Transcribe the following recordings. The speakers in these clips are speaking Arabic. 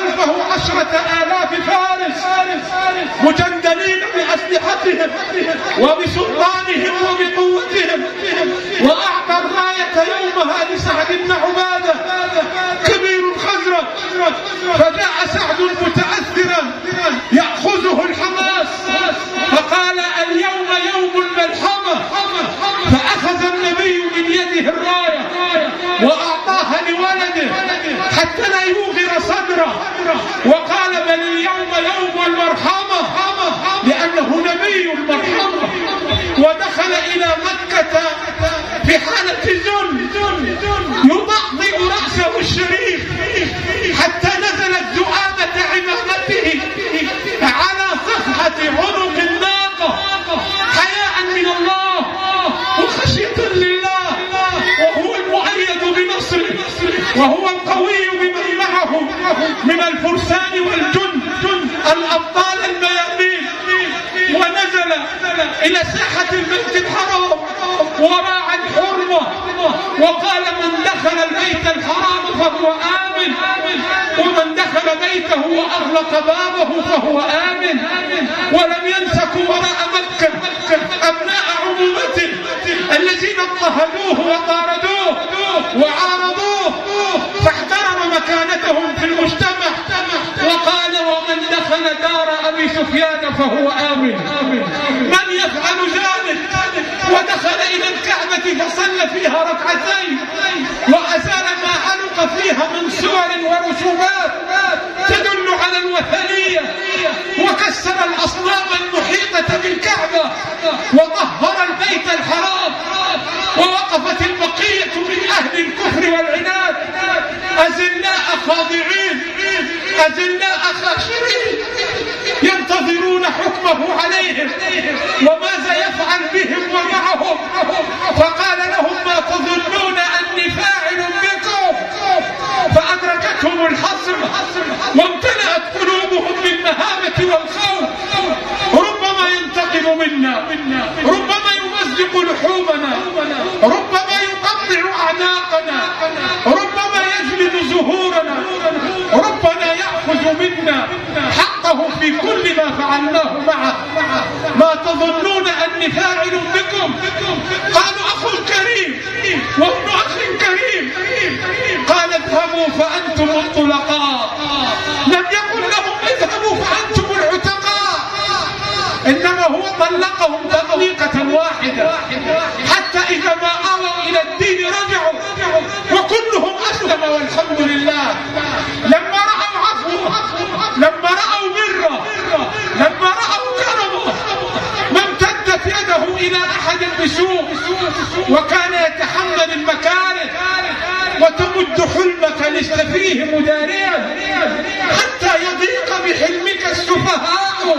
خلفه 10,000 فارس مجندلين بأسلحتهم وبسلطانهم وبقوتهم، وأعطى الراية يومها لسعد بن عبادة كبير الخزرج، فجاء سعد متأثرا يأخذه الحماس فقال اليوم يوم الملحمة، فأخذ النبي من يده الراية وأعطاها لولده حتى لا يوغر صدره، وقال بل اليوم يوم المرحمة لأنه نبي المرحمة. ودخل إلى مكة في حالة ذل يضعضئ رأسه الشريف حتى نزلت ذؤابة عمامته على صفحة عنق الناقة حياء من الله وخشية لله، وهو المؤيد بنصره وهو القوي بمن معه من الفرسان والجند الأبطال الميامين. ونزل إلى ساحة البيت الحرام وراعى الحرمة وقال من دخل البيت الحرام فهو آمن، ومن دخل بيته وأغلق بابه فهو آمن. ولم ينسكوا وراء مكة أبناء عمومته الذين اضطهدوه وطاردوه وعارضوه، فاحترم مكانتهم في المجتمع وقال ومن دخل دار أبي سفيان فهو آمن. من يفعل ذلك ودخل إلى الكعبة فصلى فيها ركعتين وأزال ما علق فيها من صور ورسومات تدل على الوثنية، وكسر الأصنام المحيطة بالكعبة وطهر البيت الحرام، ووقفت البقية من أهل الكفر والعناد أذلاء خاضعين أذلاء خاشعين ينتظرون حكمه عليهم وماذا يفعل بهم ومعهم. فقال لهم ما تظنون أني فاعل بكم، فأدركتهم الحسرة وامتلأت قلوبهم بالمهابة والخوف. ربما ينتقم منا، ربما يمزق لحومنا، ربما يقطع أعناقنا، ربما يجلد زهورنا، ربنا يأخذ منا حقه في كل ما فعلناه معه. ما تظنون أني فاعل بكم؟ قالوا أخ كريم وابن أخ كريم. قال اذهبوا فأنتم الطلقاء. لم يقل لهم اذهبوا فأنتم العتقاء، إنما هو طلقهم تطليقة واحدة حتى إذا ما آووا إلى الدين رجعوا وكلهم أسلم والحمد لله. لما رأوا عفوه، لما رأوا بره، لما رأوا كرمه، ما امتدت يده إلى أحد بسوء، وكان يتحمل المكاره وتمد حلمك لست فيه مداريا حتى يضيق بحلمك السفهاء.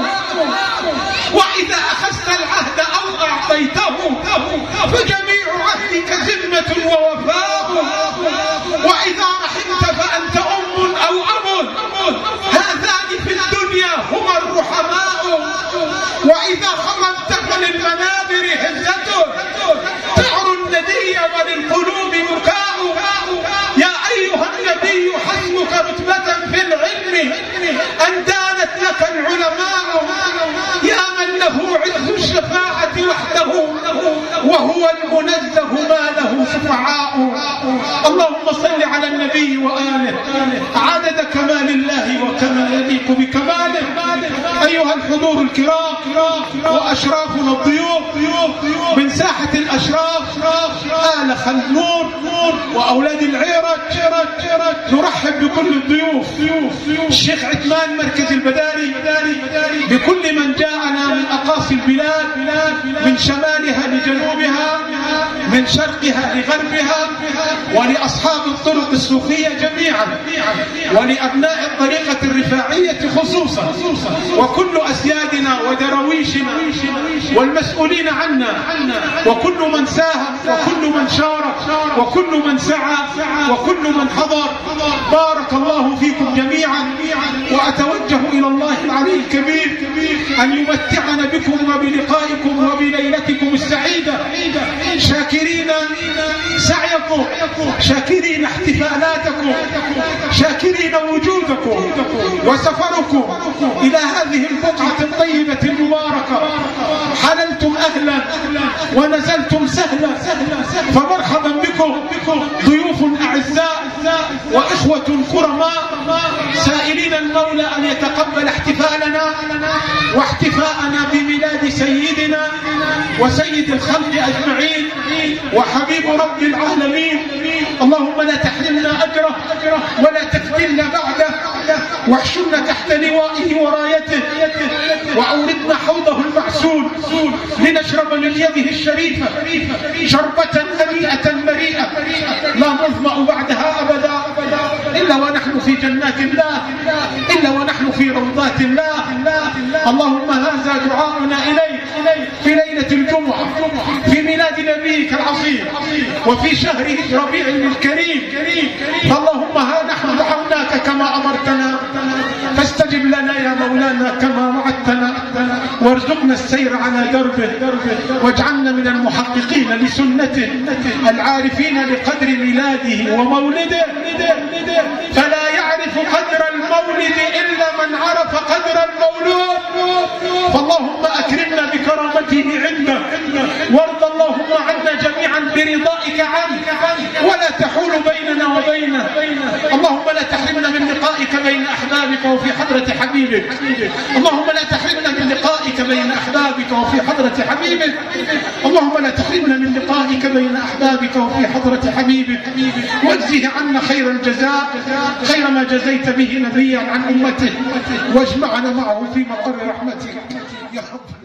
وإذا أخذت العهد أو أعطيته فجميع عهدك ذمة ووفاء، وإذا رحمت فأنت أم أو أب، هذان في الدنيا هما الرحماء. وإذا خممت فللمنابر هزة تعر الندي وللقلوب بكاء. يا أيها النبي حسبك رتبة في العلم أن دانت لك العلماء، يا من له عز الشفاعة وحده وهو المنزه ما له شفعاء. اللهم صل على النبي وآله عدد كمال الله وكما يليق بكماله. أيها الحضور الكرام وأشرافنا الضيوف من ساحة الأشراف آل خلنور وأولاد العيرة، نرحب بكل الضيوف، الشيخ عثمان مركز البداري، بكل من جاءنا من أقاصي البلاد، من شمالها لجنوبها، من شرقها لغربها، ولأصحاب الطرق الصوفية جميعا، ولأبناء الطريقة الرفاعية خصوصا، وكل أسيادنا ودرويشنا والمسؤولين عنا، وكل من ساهم وكل من شارك وكل من سعى وكل من حضر. بارك الله فيكم جميعا، وأتوجه إلى الله العلي الكبير أن يمتعنا بكم وبلقائكم وبليلتكم السعيدة، شاكرين سعي شاكرين احتفالاتكم، شاكرين وجودكم وسفركم إلى هذه البقعة الطيبة المباركة. حللتم أهلا ونزلتم سهلا، فمرحبا بكم ضيوف أعزاء وإخوة كرماء، سائلين المولى أن يتقبل احتفالنا واحتفاءنا بميلاد سيدنا وسيد الخلق أجمعين وحبيب رب العالمين. اللهم لا تحرمنا أجره ولا تفتنا بعده، واحشرنا تحت لوائه ورايته، وأوردنا حوضه المعسول لنشرب من يده الشريفة شربة هنيئة مريئة لا نظمأ بعدها أبدا إلا ونحن في جنات الله، إلا ونحن في روضات الله. اللهم هذا دعاؤنا إليك في ليلة الجمعة في ميلاد نبيك العظيم وفي شهر ربيع الكريم. فاللهم ها نحن دعوناك كما أمرتنا، فاستجب لنا يا مولانا كما وعدتنا، وارزقنا السير على دربه، واجعلنا من المحققين لسنته العارفين لقدر ميلاده ومولده. فلا يعرف قدر المولد إلا من عرف قدر المولود. فاللهم أكرمنا بكرامته عندك، وارض اللهم عنا جميعا برضائك عنه، ولا تحول بيننا وبينه. اللهم لا تحرمنا من لقائك بين أحبابك وفي حضرة حبيبك. اللهم لا تحرمنا من لقائك بين أحبابك وفي حضرة حبيبك. اللهم لا تحرمنا من لقائك بين أحبابك وفي حضرة حبيبك، واجزه عنا خير الجزاء، خير ما جزيت به نبيا عن أمته، واجمعنا معه في مقر رحمتك يا رب.